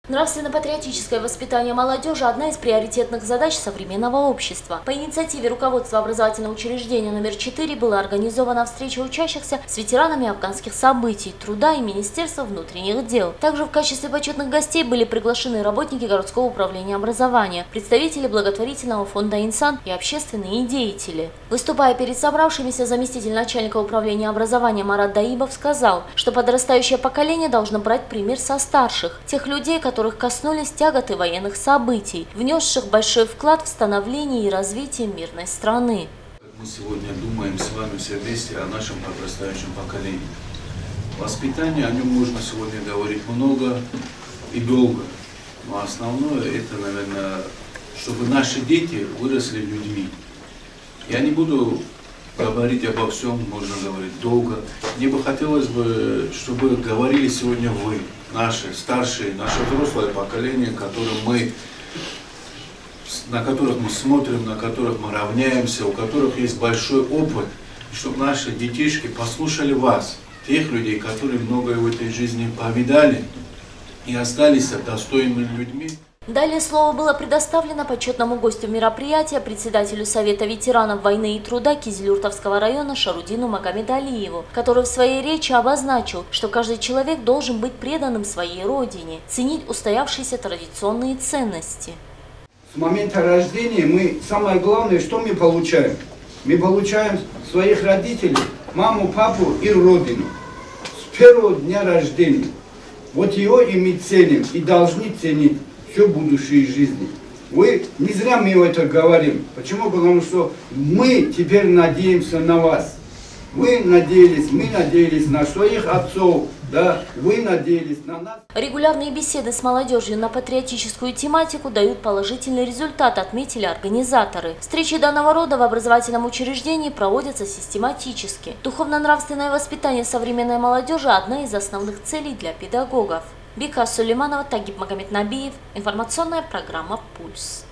Нравственно-патриотическое воспитание молодежи – одна из приоритетных задач современного общества. По инициативе руководства образовательного учреждения номер 4 была организована встреча учащихся с ветеранами афганских событий, труда и Министерства внутренних дел. Также в качестве почетных гостей были приглашены работники городского управления образования, представители благотворительного фонда «Инсан» и общественные деятели. Выступая перед собравшимися, заместитель начальника управления образования Марат Даибов сказал, что подрастающее поколение должно брать пример со старших, тех людей, которых коснулись тяготы военных событий, внесших большой вклад в становление и развитие мирной страны. Мы сегодня думаем с вами все вместе о нашем подрастающем поколении. Воспитание, о нем можно сегодня говорить много и долго, но основное это, наверное, чтобы наши дети выросли людьми. Я не буду говорить обо всем, можно говорить долго. Мне бы хотелось бы, чтобы говорили сегодня вы, наши старшие, наше взрослое поколение, на которых мы смотрим, на которых мы равняемся, у которых есть большой опыт, чтобы наши детишки послушали вас, тех людей, которые многое в этой жизни повидали и остались достойными людьми. Далее слово было предоставлено почетному гостю мероприятия, председателю Совета ветеранов войны и труда Кизилюртовского района Шарудину Магомедалиеву, который в своей речи обозначил, что каждый человек должен быть преданным своей родине, ценить устоявшиеся традиционные ценности. С момента рождения самое главное, что мы получаем? Мы получаем своих родителей, маму, папу и родину. С первого дня рождения. Вот его и мы ценим, и должны ценить всю будущую жизнь. Не зря мы это говорим. Почему? Потому что мы теперь надеемся на вас. Мы надеялись на своих отцов, да, вы надеялись на нас. Регулярные беседы с молодежью на патриотическую тематику дают положительный результат, отметили организаторы. Встречи данного рода в образовательном учреждении проводятся систематически. Духовно-нравственное воспитание современной молодежи – одна из основных целей для педагогов. Бика Сулейманова, Тагиб Магомеднабиев. Информационная программа «Пульс».